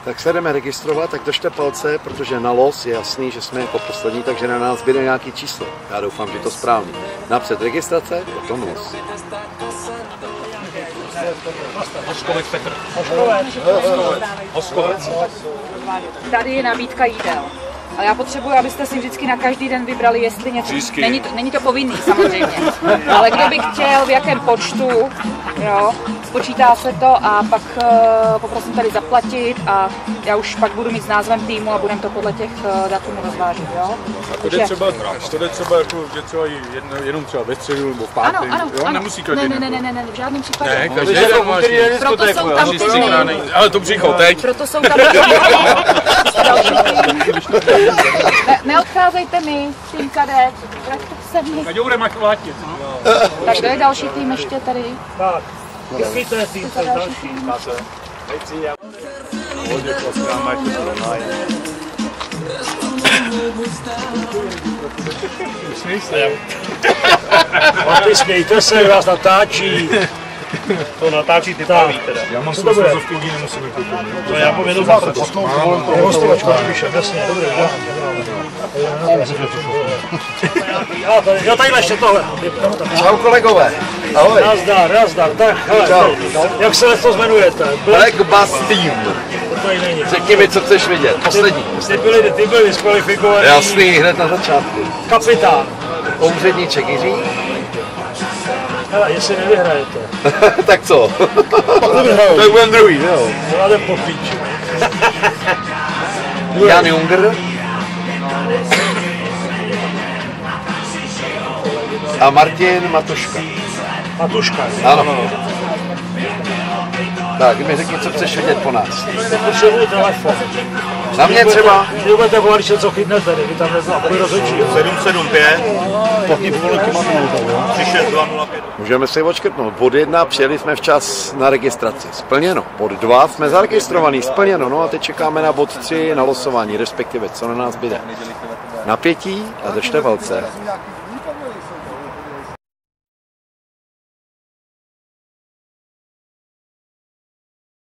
Tak se jdeme registrovat, tak držte palce, protože na los je jasný, že jsme jako poslední, takže na nás bude nějaký číslo. Já doufám, že to správně. Napřed registrace, potom los. Hoskovec Petr. Hoskovec. Tady je nabídka jídel. Ale já potřebuji, abyste si vždycky na každý den vybrali, jestli něco... Není to povinný, samozřejmě. Ale kdo by chtěl, v jakém počtu, jo, spočítá se to a pak poprosím tady zaplatit a já už pak budu mít s názvem týmu a budeme to podle těch datumů rozvážet, jo. A to jde třeba jako, že třeba jenom třeba ve středu nebo v pátek, jo? Nemusí každý den. Ne, v žádném případě. Ne, každý den máš. Proto jsou tam týmy. Ale to přichol teď. Proto jsou tam Neodcházejte mi, tým kadet, vraťte se mi. Kaďo budeme platit. Tak kdo je další tým ještě tady? Tak, jaký je tým ten další? Ty smějte se, vás natáčí. To natáčí ty taví teda. Já mám svou srazovku, nemusím vykoupit. No já mám jenom hostovačku, píšem, jasně, dobrý. Jo, tadyhle ještě tohle. Čau kolegové. Ahoj. Nazdar. Tak, hele, jak se to jmenujete? Black Bass Team. To tady není. Řekni mi, co chceš vidět. Poslední. Ty byli diskvalifikovaní. Jasný, hned na začátku. Kapitán. Úředníček Jiří. Hele, jestli nevyhrajete. Tak co? Tak budem druhý, jo. Vládem po píči. Jan Junger. A Martin Matuška. Matuška. Ano. Tak, mi řekni, co chceš vidět po nás. Potřebuji telefon. Na mě třeba. Když budete volat, co chytnete, vy tam neznám, rozhodčí. 775 36205. Můžeme si odškrtnout. Bod 1 přijeli jsme včas na registraci. Splněno. Bod 2 jsme zaregistrovaní. Splněno. No a teď čekáme na bod 3 na losování, respektive co na nás bude. Napětí a držte palce.